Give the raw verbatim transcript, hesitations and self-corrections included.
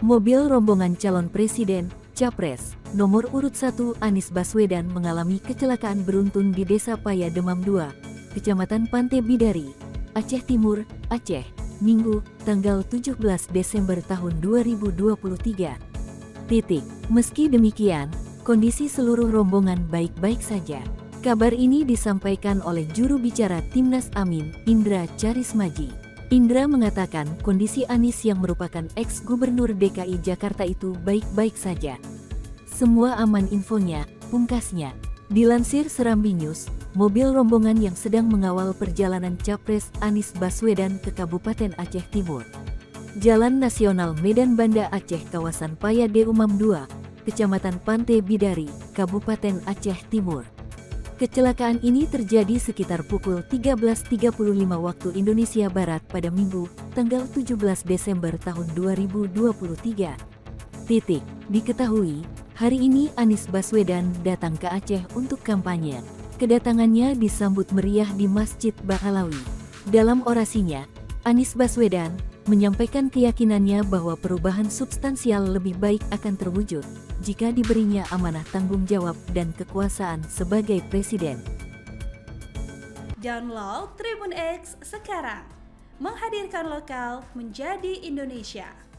Mobil rombongan calon presiden, Capres, nomor urut satu Anies Baswedan mengalami kecelakaan beruntun di Desa Paya Demam dua, Kecamatan Pantai Bidari, Aceh Timur, Aceh, Minggu, tanggal tujuh belas Desember tahun dua ribu dua puluh tiga. Titik. Meski demikian, kondisi seluruh rombongan baik-baik saja. Kabar ini disampaikan oleh juru bicara Timnas Amin, Indra Charismaji. Indra mengatakan kondisi Anies yang merupakan ex-gubernur D K I Jakarta itu baik-baik saja. Semua aman infonya, pungkasnya. Dilansir Serambi News, mobil rombongan yang sedang mengawal perjalanan Capres Anies Baswedan ke Kabupaten Aceh Timur, Jalan Nasional Medan Banda Aceh kawasan Paya Demam dua, Kecamatan Pantai Bidari, Kabupaten Aceh Timur. Kecelakaan ini terjadi sekitar pukul tiga belas tiga puluh lima waktu Indonesia Barat pada Minggu, tanggal tujuh belas Desember tahun dua ribu dua puluh tiga. Titik. Diketahui, hari ini Anies Baswedan datang ke Aceh untuk kampanye. Kedatangannya disambut meriah di Masjid Bakhalawi. Dalam orasinya, Anies Baswedan menyampaikan keyakinannya bahwa perubahan substansial lebih baik akan terwujud jika diberinya amanah tanggung jawab dan kekuasaan sebagai presiden. Download Tribun X sekarang, menghadirkan lokal menjadi Indonesia.